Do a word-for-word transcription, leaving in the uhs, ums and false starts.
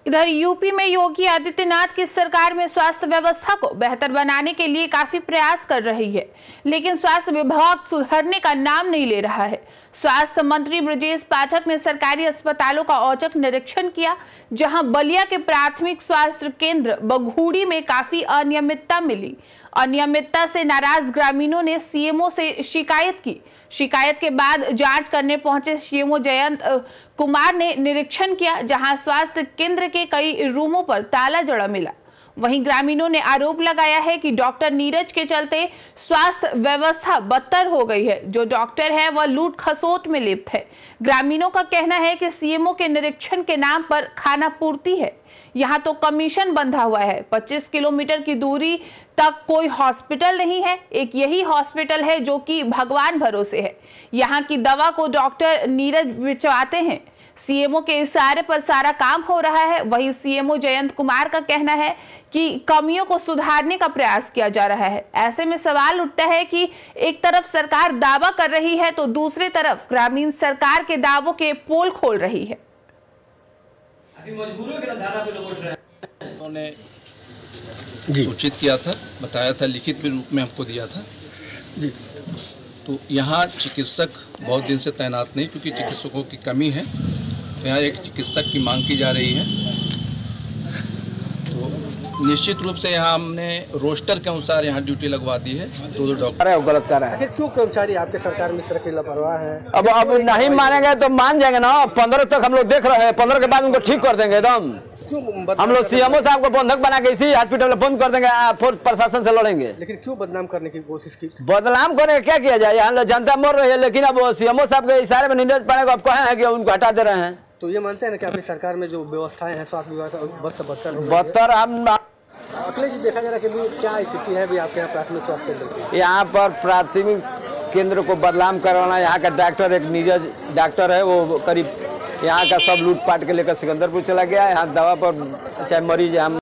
इधर यूपी में योगी आदित्यनाथ की सरकार में स्वास्थ्य व्यवस्था को बेहतर बनाने के लिए काफी प्रयास कर रही है, लेकिन स्वास्थ्य विभाग सुधरने का नाम नहीं ले रहा है। स्वास्थ्य मंत्री ब्रजेश पाठक ने सरकारी अस्पतालों का औचक निरीक्षण किया, जहां बलिया के प्राथमिक स्वास्थ्य केंद्र बघूड़ी में काफी अनियमितता मिली। अनियमितता से नाराज ग्रामीणों ने सीएमओ से शिकायत की। शिकायत के बाद जांच करने पहुंचे सीएमओ जयंत कुमार ने निरीक्षण किया, जहां स्वास्थ्य केंद्र के कई रूमों पर ताला जड़ा मिला। वहीं ग्रामीणों ने आरोप लगाया है कि डॉक्टर नीरज के चलते स्वास्थ्य व्यवस्था बदतर हो गई है। जो डॉक्टर है वह लूट खसोट में लिप्त है। ग्रामीणों का कहना है कि सीएमओ के निरीक्षण के नाम पर खाना पूर्ति है, यहाँ तो कमीशन बंधा हुआ है। पच्चीस किलोमीटर की दूरी तक कोई हॉस्पिटल नहीं है। एक यही हॉस्पिटल है जो कि भगवान भरोसे है। यहाँ की दवा को डॉक्टर नीरज बिचवाते हैं। सीएमओ के इशारे पर सारा काम हो रहा है। वहीं सीएमओ जयंत कुमार का कहना है कि कमियों को सुधारने का प्रयास किया जा रहा है। ऐसे में सवाल उठता है कि एक तरफ सरकार दावा कर रही है तो दूसरी तरफ ग्रामीण सरकार के दावों के पोल खोल रही है। उन्होंने सूचित किया था, बताया था, लिखित में रूप में हमको दिया था जी। तो यहाँ चिकित्सक बहुत दिन से तैनात नहीं, क्योंकि चिकित्सकों की कमी है। तो यहाँ एक चिकित्सक की मांग की जा रही है। तो निश्चित रूप से यहाँ हमने रोस्टर के अनुसार यहाँ ड्यूटी लगवा दी है। तो दो डॉक्टर है गलत कर रहा है। क्यों कर्मचारी आपके सरकार में इस तरह की लापरवाह है? अब अब नहीं मानेंगे तो मान जाएंगे ना। पंद्रह तक हम लोग देख रहे हैं, पंद्रह के बाद उनको ठीक कर देंगे एकदम। हम लोग सीएमओ साहब को बंधक बना के इसी हॉस्पिटल में बंद कर देंगे, फोर्स प्रशासन से लड़ेंगे। लेकिन क्यों बदनाम करने की कोशिश की? बदनाम करने का क्या किया जाए? यहाँ जनता मर रही है, लेकिन अब सीएमओ साहब के इशारे में नीरज पांडे को अब कहे हैं कि उनको हटा दे रहे हैं। तो ये मानते हैं ना कि आपकी सरकार में जो व्यवस्थाएं हैं स्वास्थ्य व्यवस्था बदतर बदतर हम अखिलेश जी, देखा जा रहा है कि क्या स्थिति है भी आपके यहाँ प्राथमिक स्वास्थ्य केंद्र? यहाँ पर प्राथमिक केंद्र को बदनाम करवाना। यहाँ का डॉक्टर एक नीरज डॉक्टर है, वो करीब यहाँ का सब लूटपाट के लेकर सिकंदरपुर चला गया। यहाँ दवा पर चाहे मरीज हम